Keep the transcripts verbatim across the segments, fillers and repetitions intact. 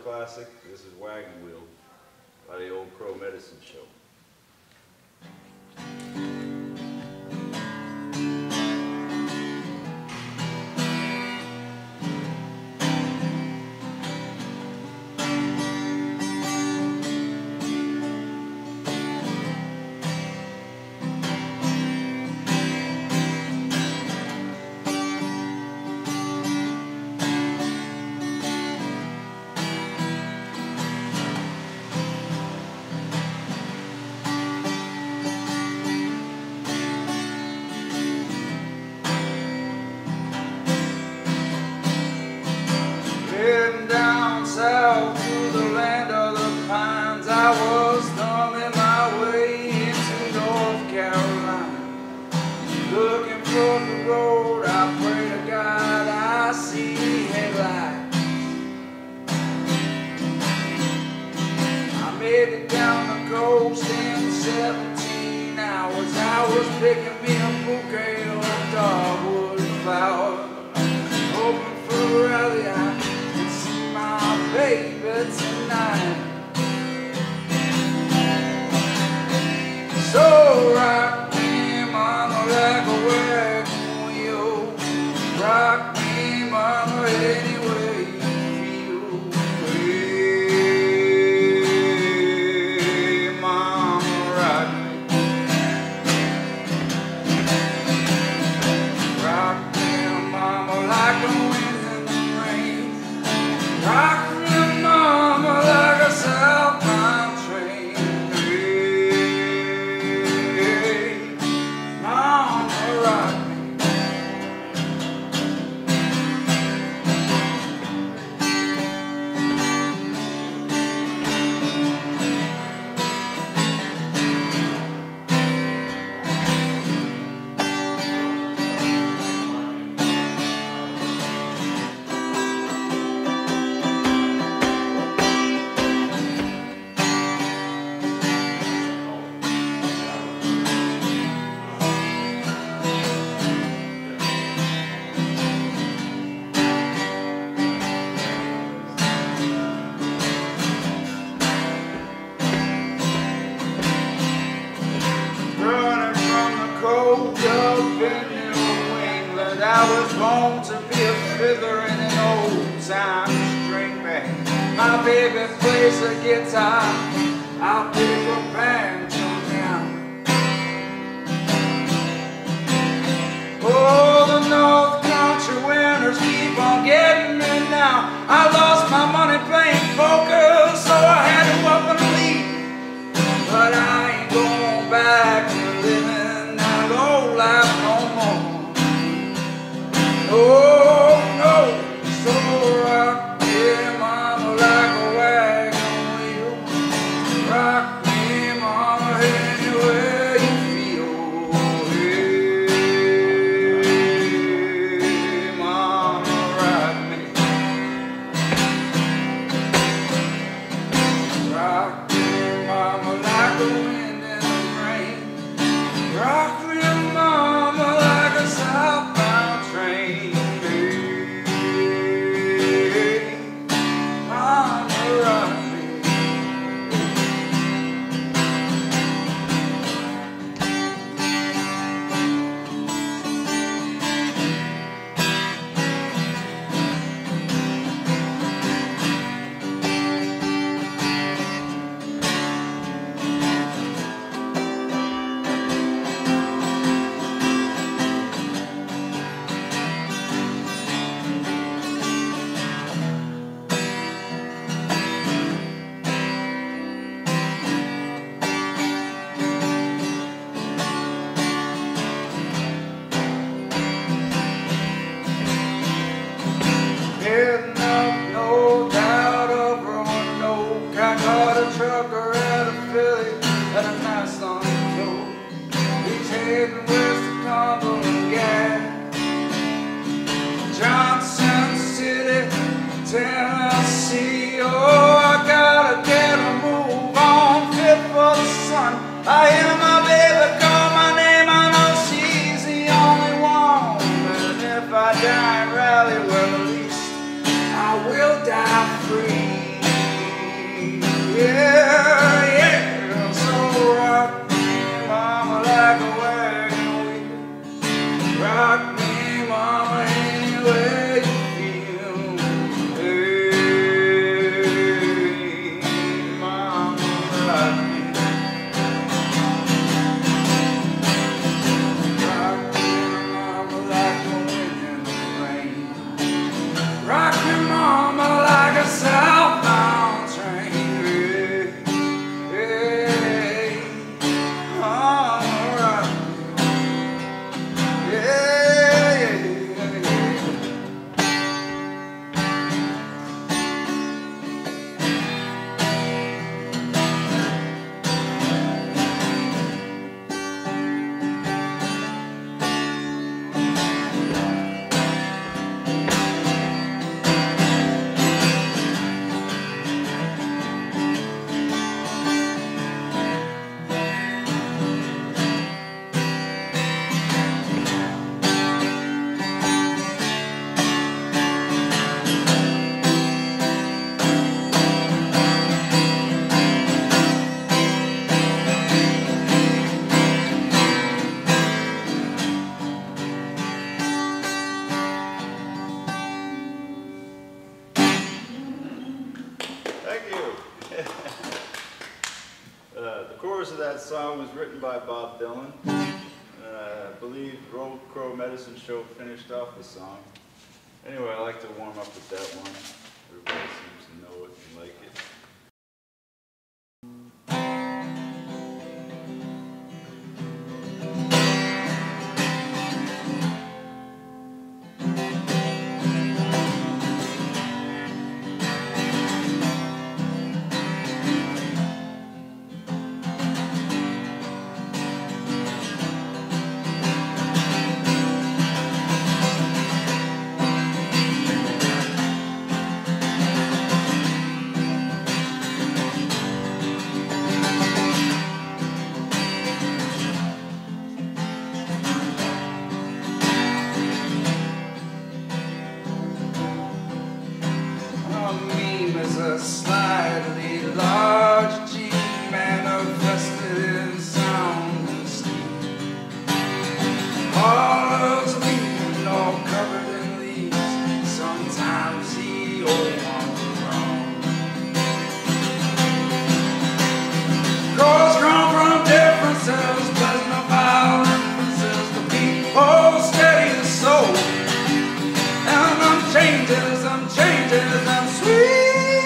classic. This is Wagon Wheel by the Old Crow Medicine Show. Heading down south to the land of the pines, I was thumbing my way into North Carolina. Looking for the road, I pray to God I see headlights. I made it down the coast in seventeen hours. I was picking me a bouquet of dogwood flowers, hoping for a rally I baby tonight. So rock me, mama, like a wagon wheel. Rock me, mama, any way you feel. Hey, mama, rock me. Rock me, mama, like the wind and the rain. Rock I was born to be a fiddler in an old-time string band. My baby plays the guitar, I'll pick a banjo now. Oh, the North Country winters keep on getting me now. I lost my money playing poker, so I had to up and leave. But I ain't going back to living that old life no more. Oh no, so rock me, mama, like a wagon wheel. Rock me, mama, anywhere you feel. Hey, mama, rock me. Rock me, mama, like the wind and the rain. by Bob Dylan. Uh, I believe Road Crow Medicine Show finished off the song. Anyway, I like to warm up with that one. Everybody seems to know it and like it. A slightly large G manifested in sound and steam. All leaving all covered in leaves. Sometimes the old ones wrong. Crows grown from differences, pleasant or foul inferences. The people steady the soul. And them changes, them changes, them sweet.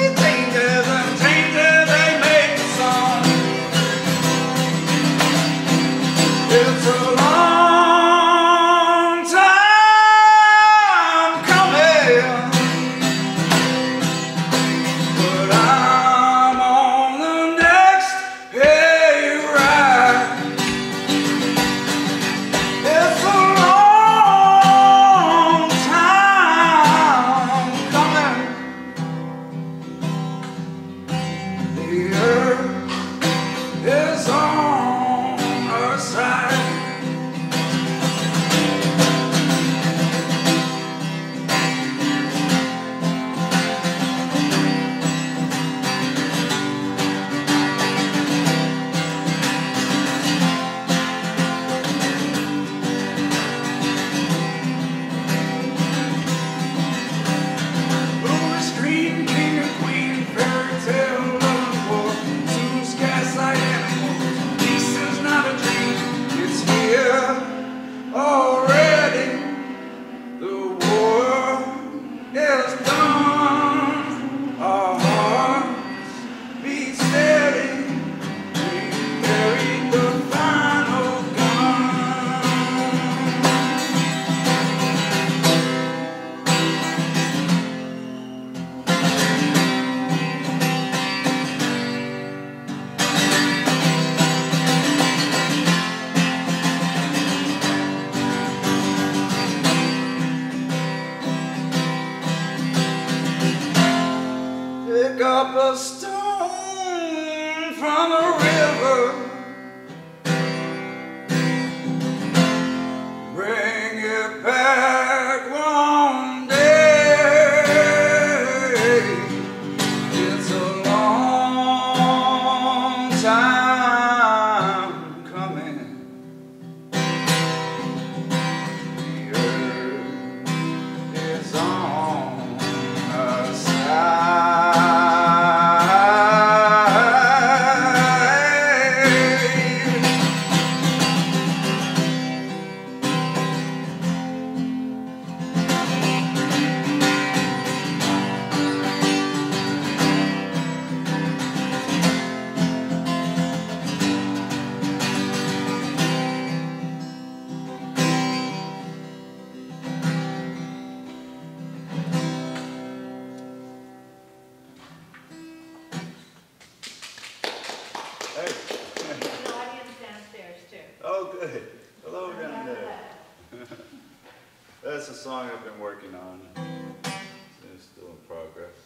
It's a long time coming, but I'm on the next hayride. It's a long time coming. The earth is on our side. Pick up a stone from the river, bring it back one day. It's a long time coming. The earth is on our side. Hello down there. That's a song I've been working on. It's still in progress.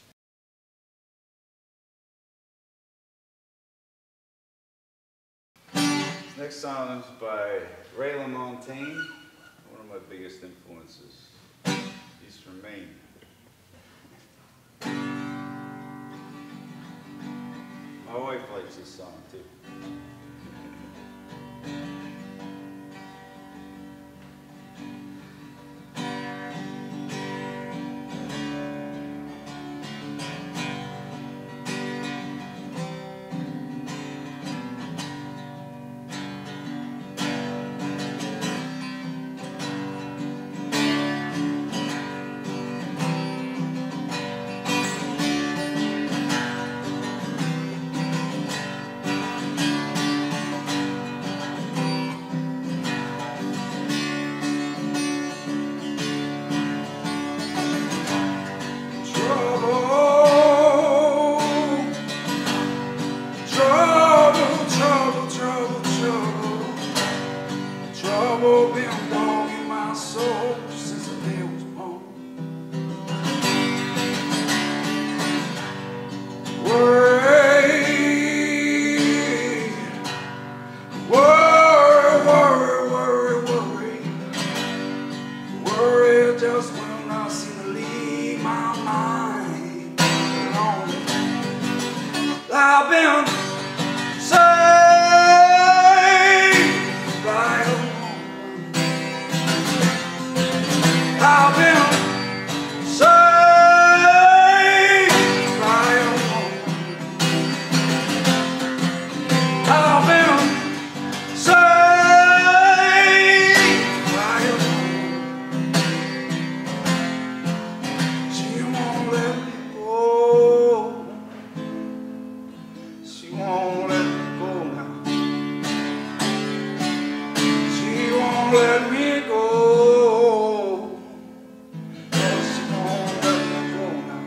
This next song is by Ray LaMontagne, one of my biggest influences. He's from Maine. My wife likes this song too. won't let me go. Yes, she won't let me go now.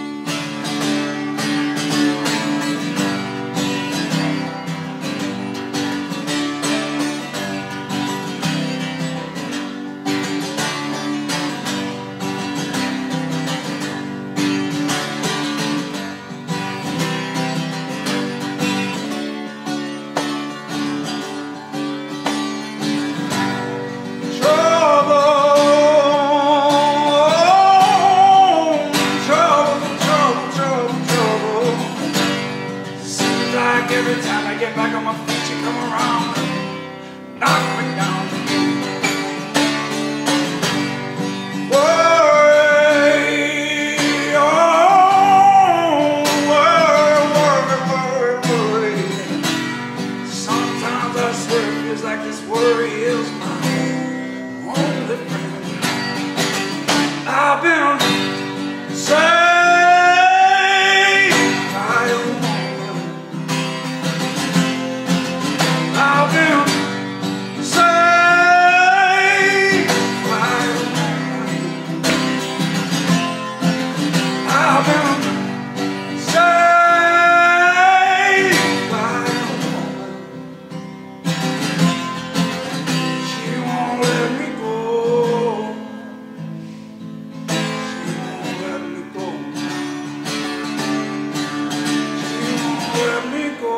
Every time I get back on my feet, you come around and knock me down. Worry, oh, worry, worry, worry, worry. Sometimes I swear it feels like this worry is my only friend. I've been saved. I've been saved by a woman. I've been saved by a woman. She won't let me go. She won't let me go. She won't let me go.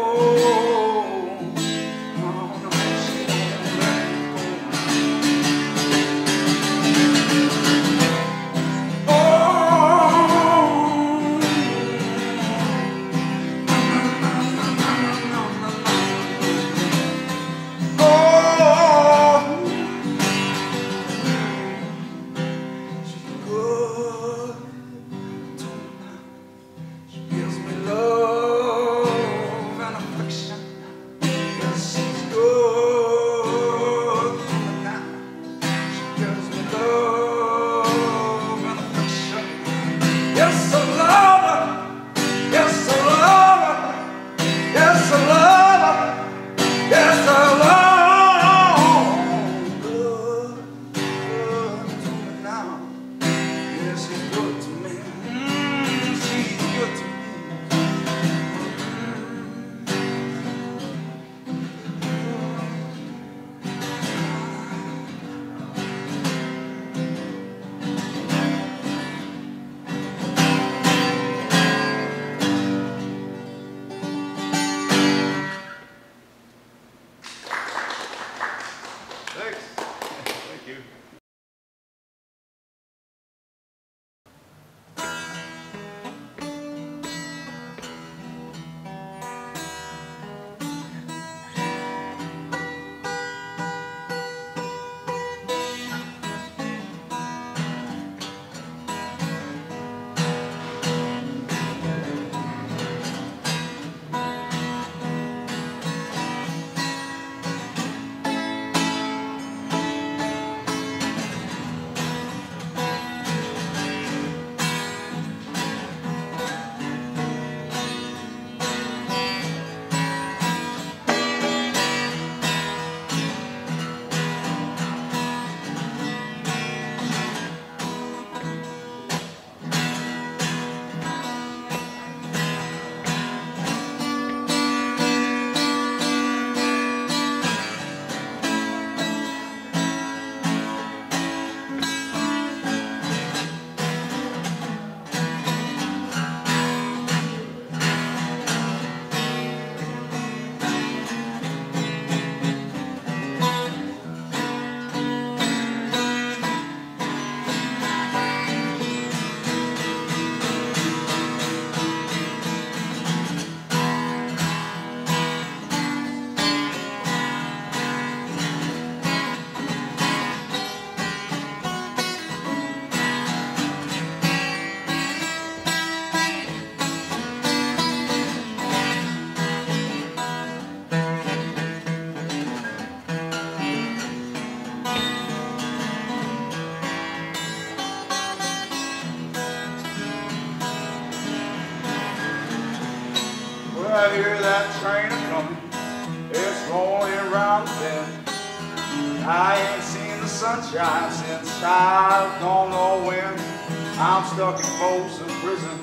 I hear that train a-coming, it's rolling around the bend. I ain't seen the sunshine since I don't know when. I'm stuck in Folsom Prison.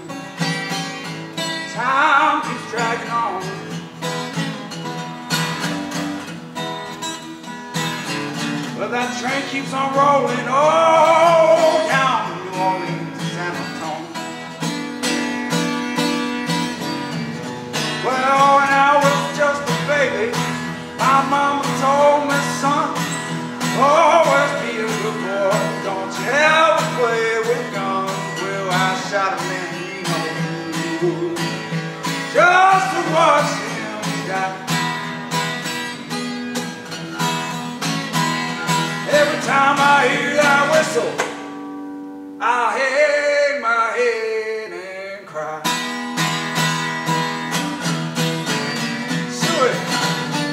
Time keeps dragging on. But that train keeps on rolling, oh, down from New Orleans to San Antonio. Well, when I was just a baby, my mama told me, son, always be a good boy. Don't you ever play with guns. Well, I shot a man he knew just to watch him die. Every time I hear that whistle, I hang my head and cry. Sue it.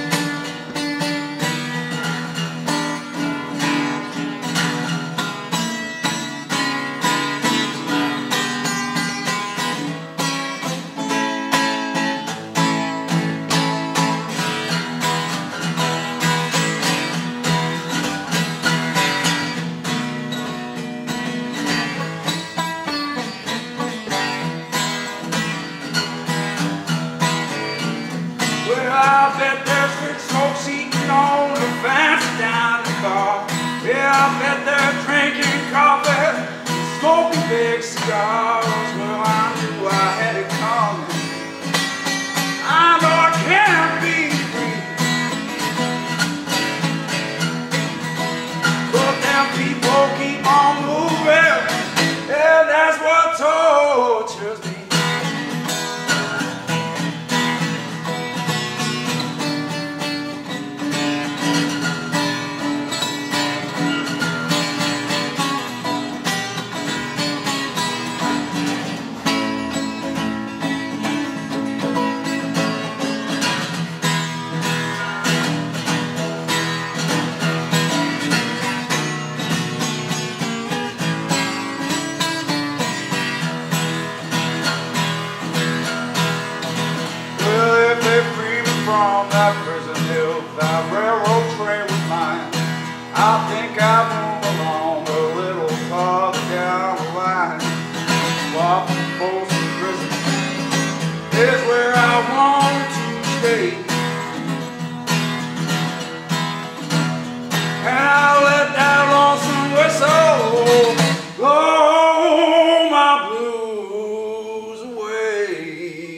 I bet there's good smoke seating on the fancy down the bar. Yeah, I bet they're drinking coffee, smoking big cigars. Well, I knew I had it coming. I know I can't be free, but them people keep on moving, and that's what tortures me. From that prison hill, that railroad train was mine. I think I'll move along a little farther down the line. Walk from Folsom Prison is where I want to stay. And I'll let that lonesome whistle blow my blues away.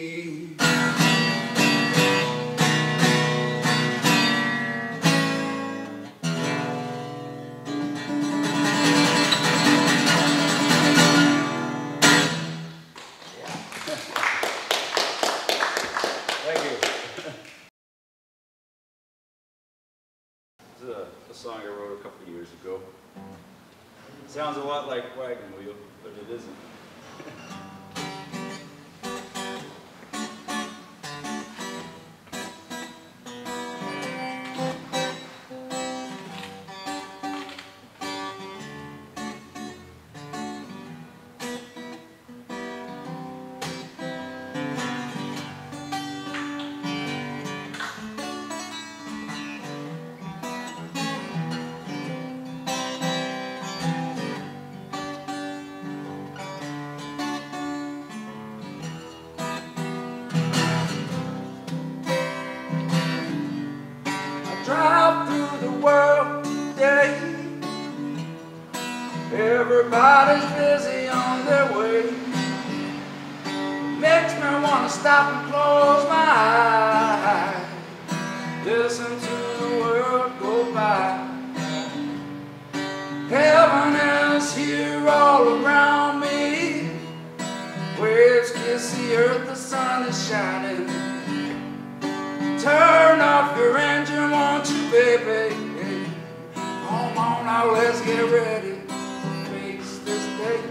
This is a, a song I wrote a couple of years ago. It sounds a lot like Wagon Wheel, but it isn't. Drive through the world today. Everybody's busy on their way. Makes me want to stop and close my eyes. Listen to the world go by. Heaven is here all around me. Waves kiss the earth, the sun is shining. Turn off your engine, won't you, baby? Come on now, let's get ready to face this day.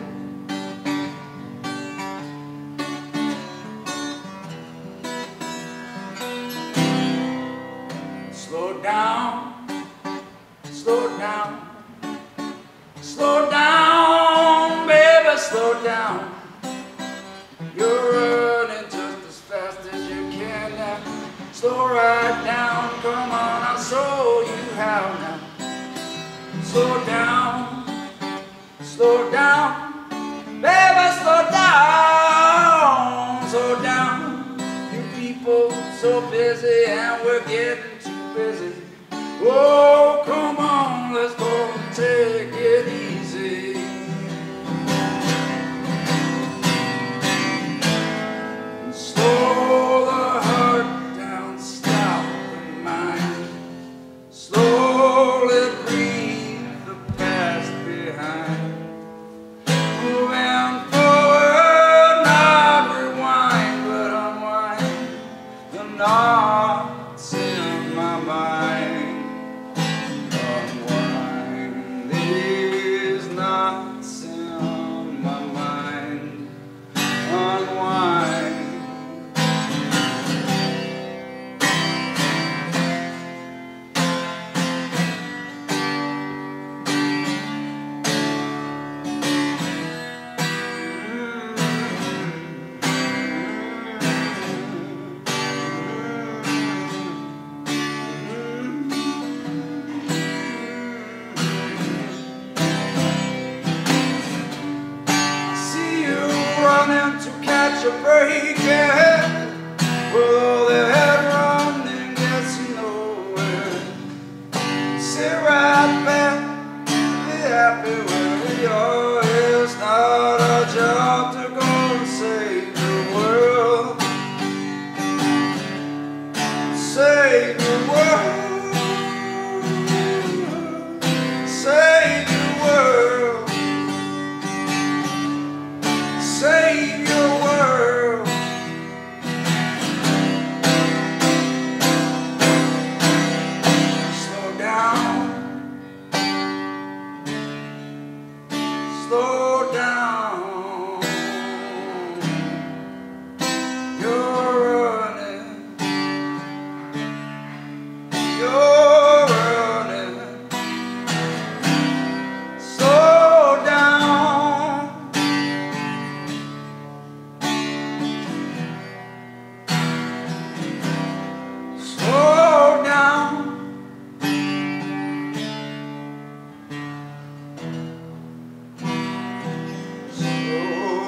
Slow down, slow down, slow down, baby, slow down. You're running just as fast as you can now. Slow right down, come on, I'll show you how now. Slow down, slow down, baby, slow down, slow down. You people so busy and we're getting too busy. Oh, come on, let's go and take it easy. And slow the heart down, stop the mind. Slowly breathe the past behind. Moving forward, not rewind, but unwind the knots in my mind. Unwind these knots in my mind. Unwind. To catch a break, yeah, with all the head running, gets nowhere. Sit right back, be happy where you are. It's not our job to go and save the world. Save the world. Save the world. Save your world. Slow down. Slow down. You're running. You're running. Slow down. Slow down. Slow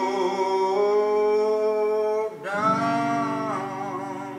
down.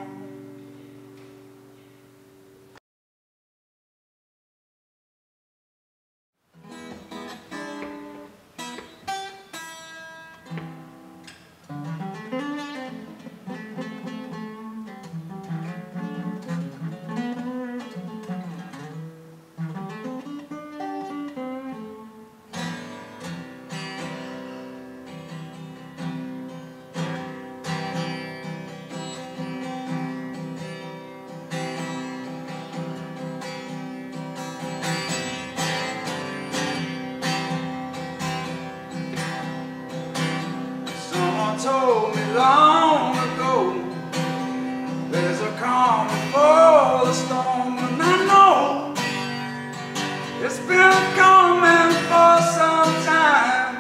Someone told me long ago there's a calm before the storm, and I know it's been coming for some time.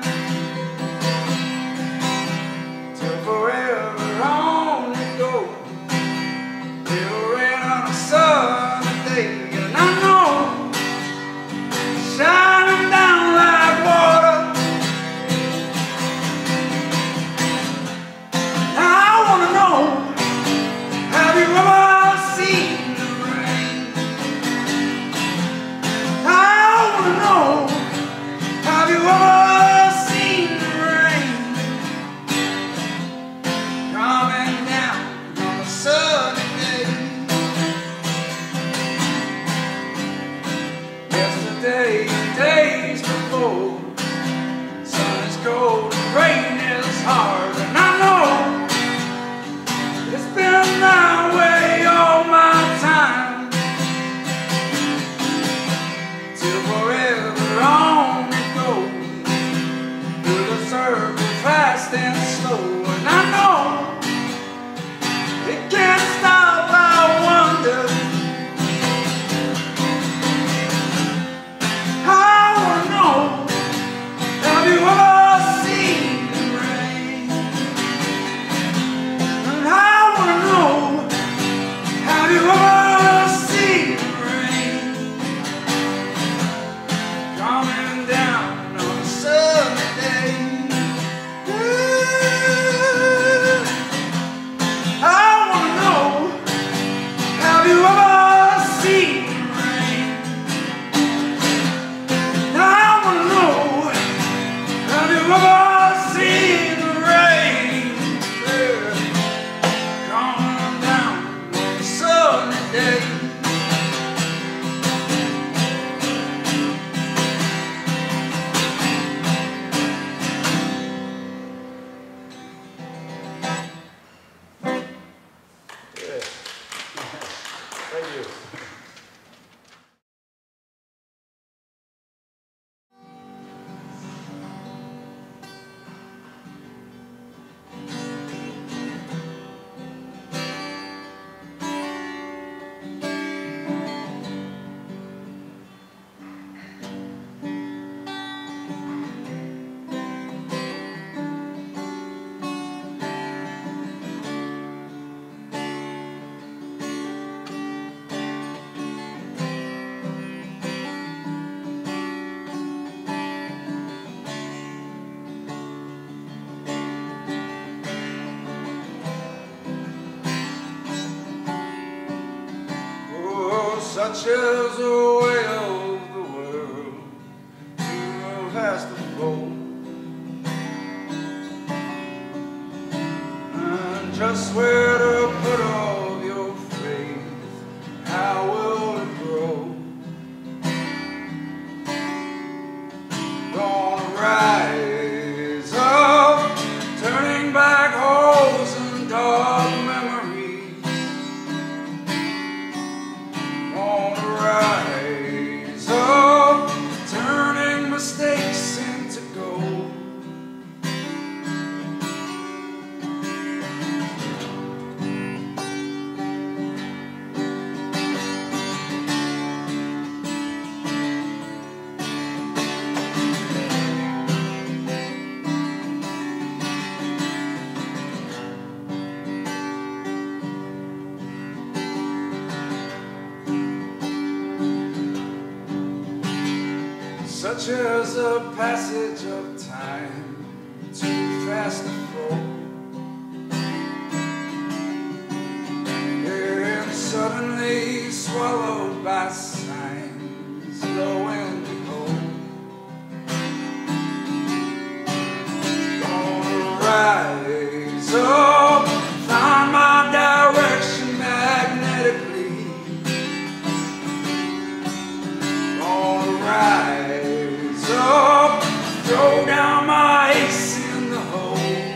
Till forever on you go. It'll rain on a sunny day, and I know shining down like water. Have you ever seen the rain? I wanna know, have you ever seen the rain? Coming down on a sunny day. Yesterday and days before, sun is cold and rain is hard, and I know it's been that way all my time. Till forever on it goes, through the circle fast and slow. And I know it can't stop, I wonder. I such is the way of the world, you has to flow. And just where to put all your faith, how will it grow? Gonna rise up, turning black holes and dark memories. Gonna rise up, turning mistakes into gold. Such as the passage of time, too fast to flow, and suddenly swallowed by signs, lo and behold. Gonna rise up, find my direction magnetically. Gonna rise up, throw down my ace in the hole.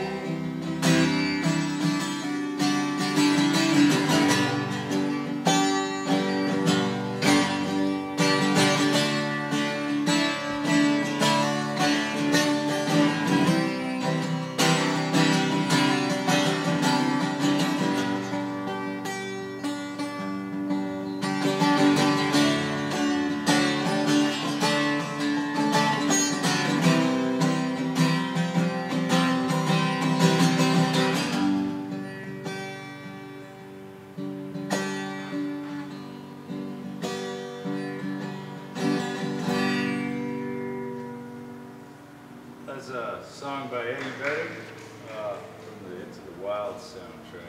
That's a song by Eddie Vedder uh, from the Into the Wild soundtrack.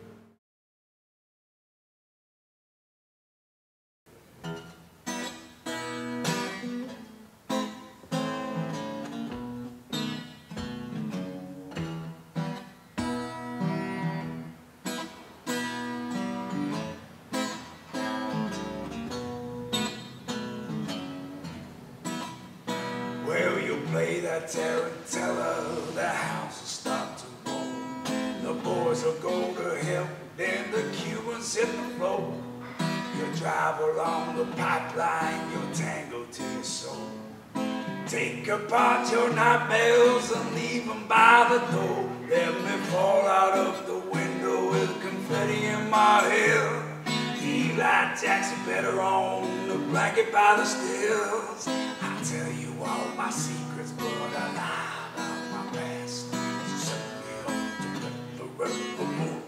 Well, you play that tarantella, the house will start to roll. The boys will go to hell, then the Cubans hit the floor. You drive along the pipeline, you're tangled to your soul. Take apart your nightmares and leave them by the door. Let me fall out of the window with confetti in my hair. Eli Jackson better on the blanket by the stairs. I tell you all my secrets, but I lie about my past. So set me up to let the river move.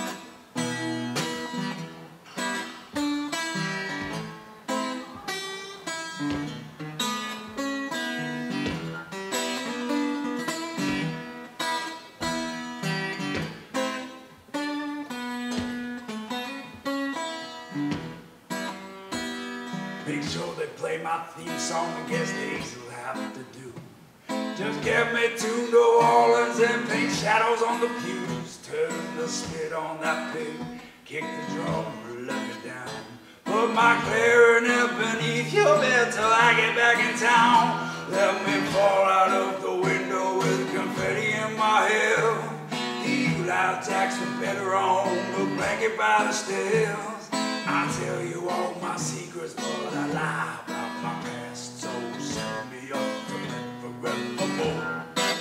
Make sure they play my theme song, I guess they'll have to do. Just get me to New Orleans and paint shadows on the pews. Turn the spit on that pig, kick the drum, let me down. Put my clarinet beneath your bed till I get back in town. Let me fall out of the window with confetti in my hair. Eli Jackson better on the blanket by the stairs. I tell you all my secrets, but I lie about my past. So send me up to live forevermore.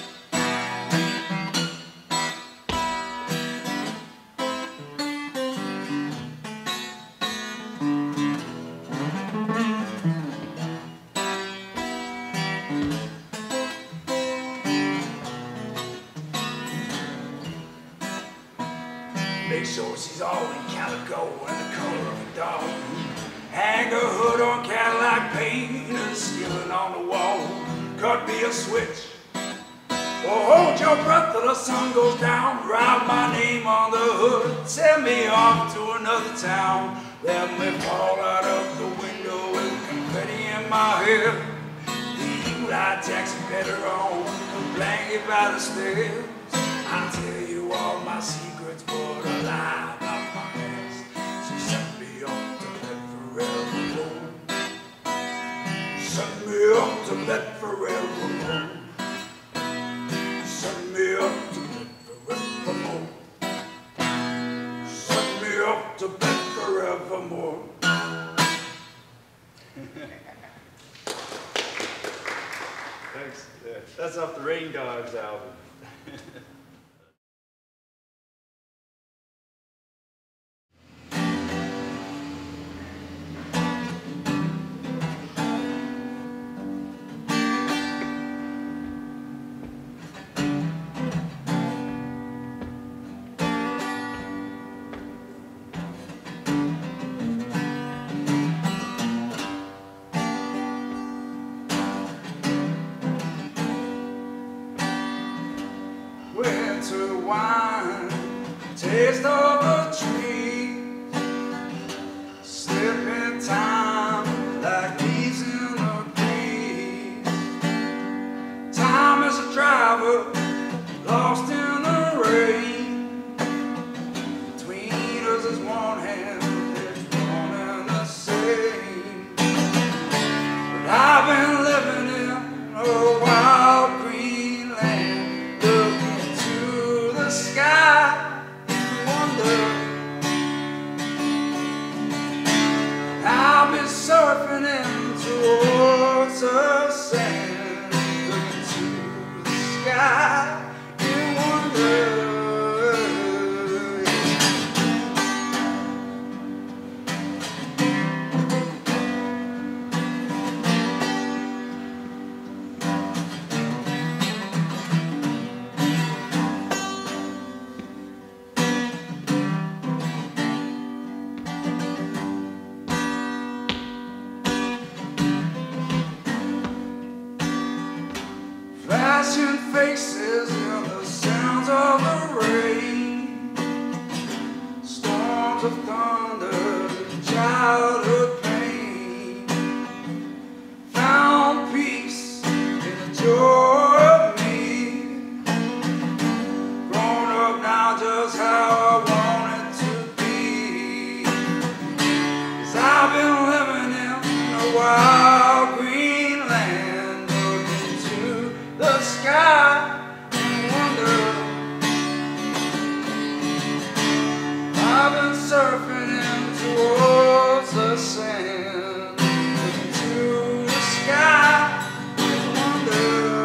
Make sure she's all in calico and the color of a dog. Hang a hood on Cadillac paint and skillet on the wall. Cut me a switch, or hold your breath till the sun goes down. Write my name on the hood, send me off to another town. Let me fall out of the window with confetti in my hair. Leave like taxi better on a blanket by the stairs. I'll tell you all my secrets, but a lie about my past. So set me up to let forevermore. Set me up to let forevermore. Set me up to let forevermore. Set me up to bed forevermore. Thanks. Yeah, that's off the Rain Dogs album. Winter wine, taste of the trees, slipping time like leaves in the breeze. Time is a driver, lost in the rain. Between us is one hand, it's one and the same. But I've been living in a wild green land, looking to the sky and wonder. I've been surfing in towards the sand, looking to the sky and wonder. Flashing faces and the sounds of the rain, storms of thunder, childhood pain. Found peace in the joy of me, grown up now just how I want it to be. 'Cause I've been living in a wild green land, the sky and wonder. I've been surfing in towards the sand, looking to the sky and wonder.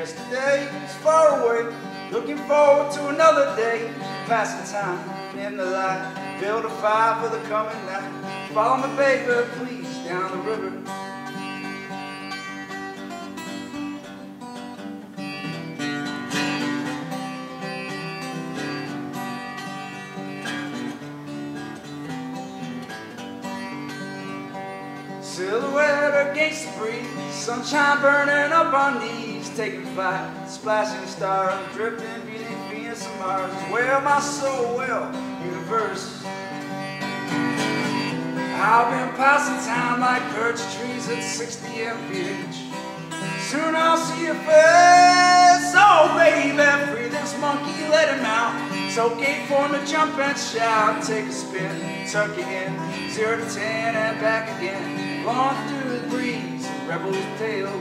Yesterday's far away, looking forward to another day. Passing time in the light, build a fire for the coming night. Follow me, baby, please, down the river. Silhouette against the breeze, sunshine burning up our knees, taking flight, splashing stars, drifting beneath Venus and Mars. Well, my soul, well, universe. I've been passing time like birch trees at sixty M P H. Soon I'll see your face, oh baby, free this monkey, let him out. It's okay for him to jump and shout, take a spin, tuck it in, zero to ten and back again. Blowing through the breeze, rebel's tales.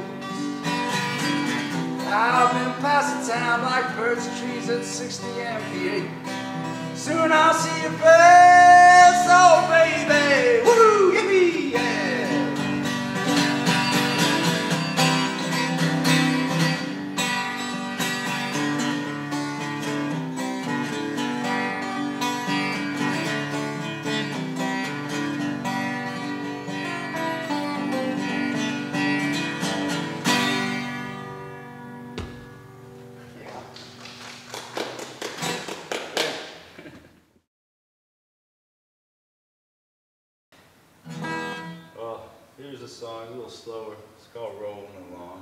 I've been passing time like birch trees at sixty M P H. Soon I'll see your face, oh baby, woo, yippee, yeah. Here's a song, a little slower. It's called Rolling Along.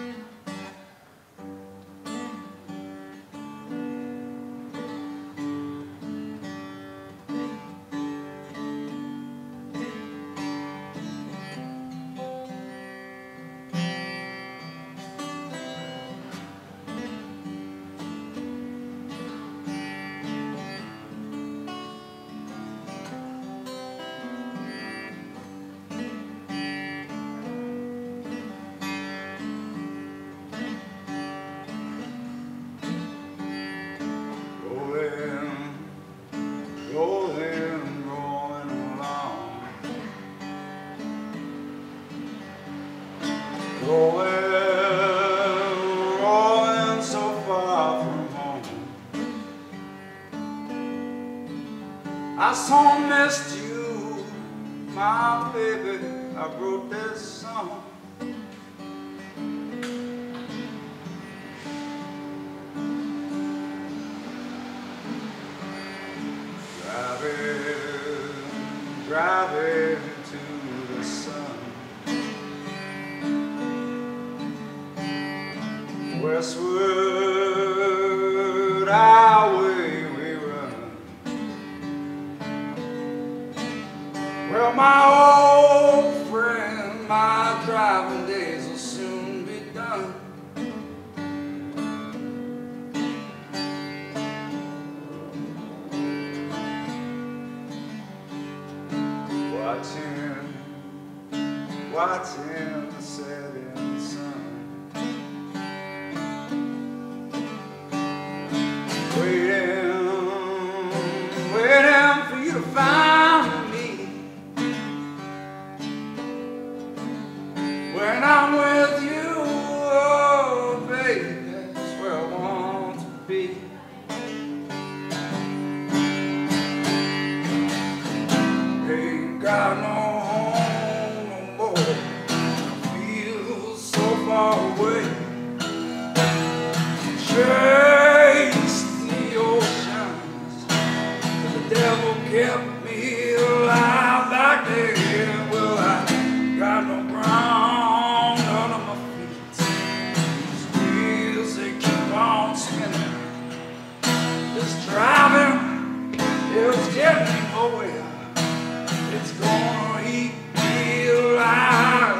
I so missed you, my baby. I wrote this song. Driving, driving to the sun. Westward, our way we run. Well, my old friend, my driving days will soon be done. Watching, watching the setting sun. Waiting, waiting for you to find me. When I'm with you, oh baby, that's where I want to be. Ain't got no home no more. I feel so far away. Chase the oceans, but the devil kept me alive back there. Well, I got no ground under my feet. These wheels, they keep on spinning. This driving, it's getting me nowhere. It's gonna eat me alive.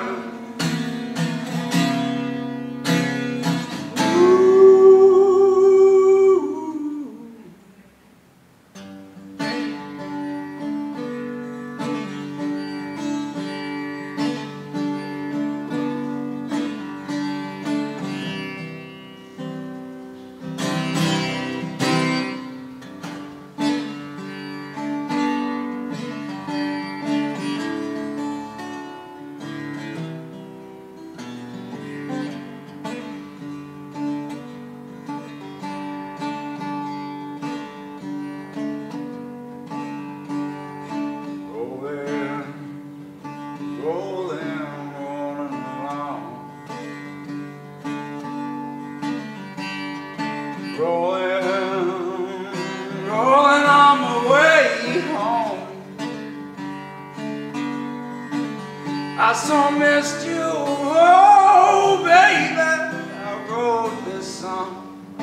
I so missed you, oh baby, I wrote this song.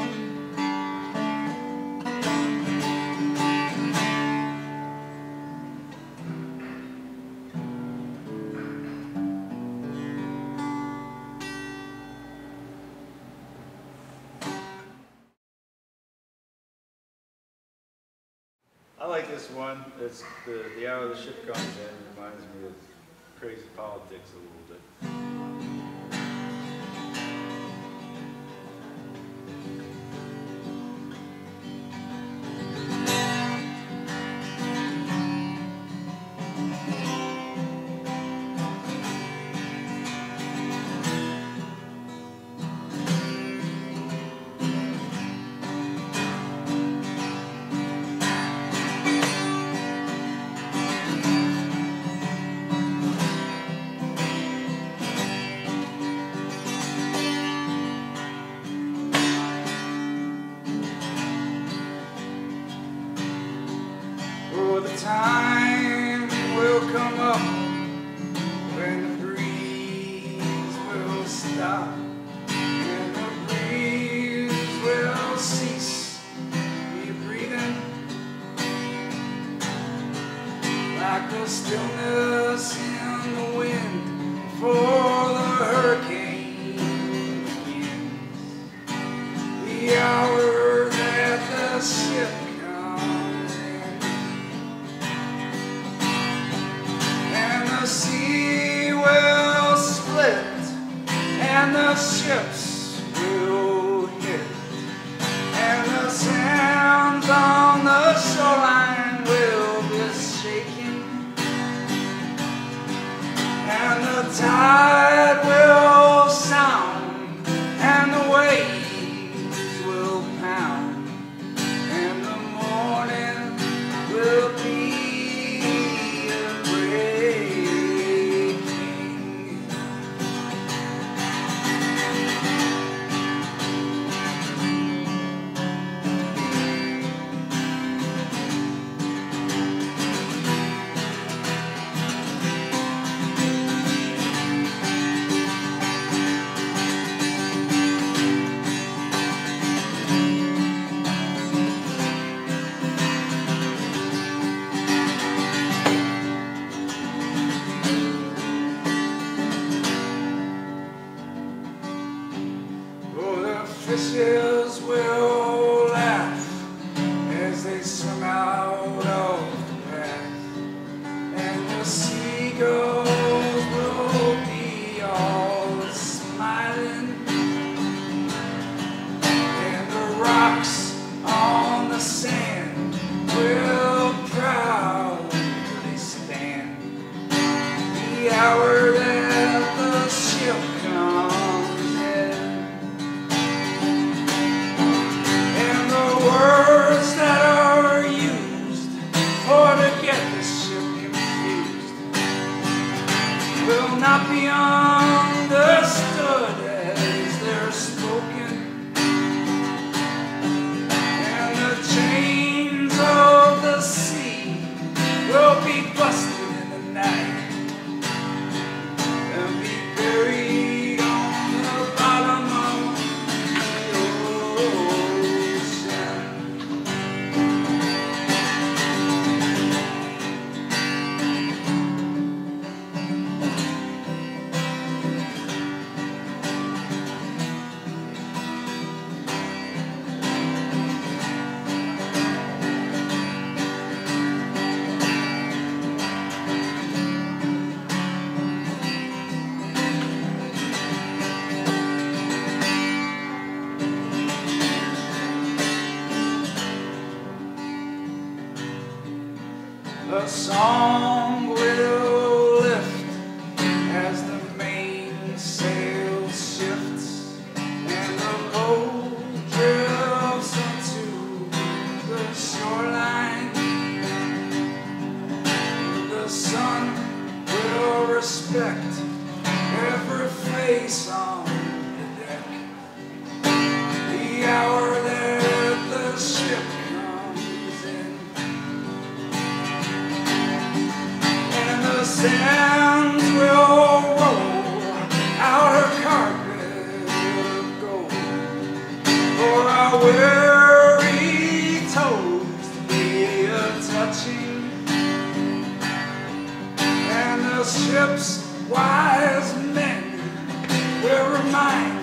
I like this one. It's the, the hour the ship comes in. Reminds me of crazy politics a little bit. The time will come up when the breeze will stop and the breeze will cease. Be breathing like the stillness in the wind before the hurricane begins. The hour that the ship the sea will split and the ships will hit and the sands on the shoreline will be shaking and the tide will sound and the waves will pound and the morning will be fishes will laugh as they swim out of the path, and the seagulls will be all smiling, and the rocks on the sand will proudly stand. The hour that the ship comes in, words that are used for to get the ship confused will not be understood as they're spoken, and the chains of the sea will be busted in the night and be buried on the bottom of the ocean. The song will lift as the mainsail shifts and the boat drifts onto the shoreline. The sun will respect every face on the deck. The hour that the ship comes in, the sands will ship's wise men will remind